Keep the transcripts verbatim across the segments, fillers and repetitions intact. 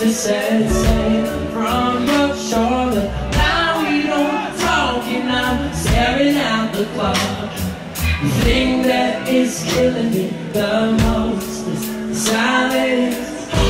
to set sail from your shore, but now we don't talk and I'm staring at the clock. The thing that is killing me the most is silence.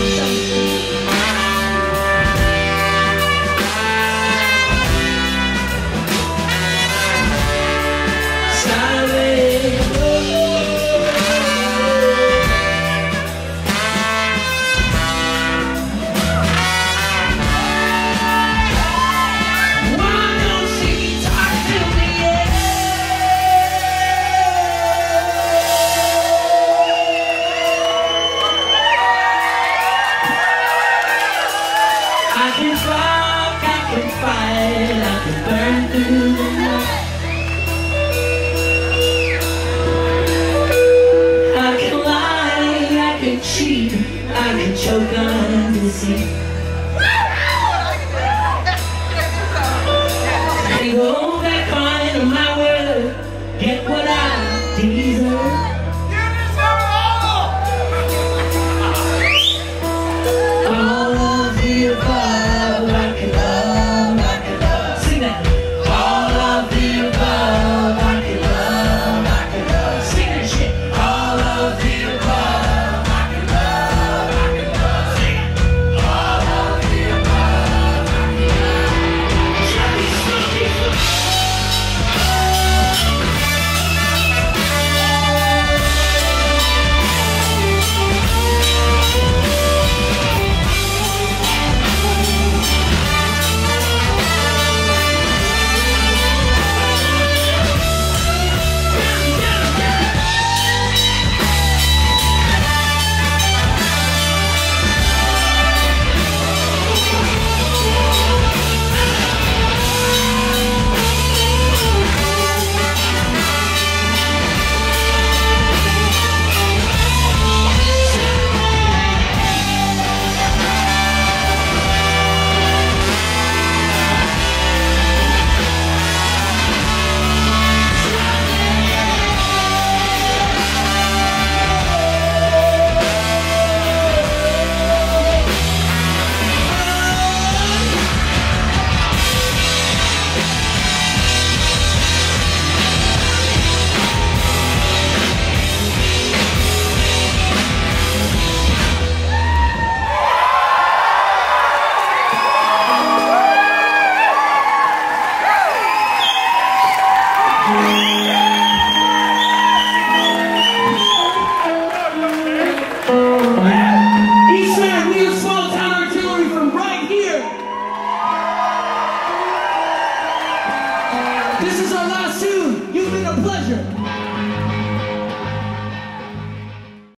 I can fuck, I can fight, I can burn through the night. I can lie, I can cheat, I can choke on deceit. And go back on into my world, get what I deserve. This is our last series.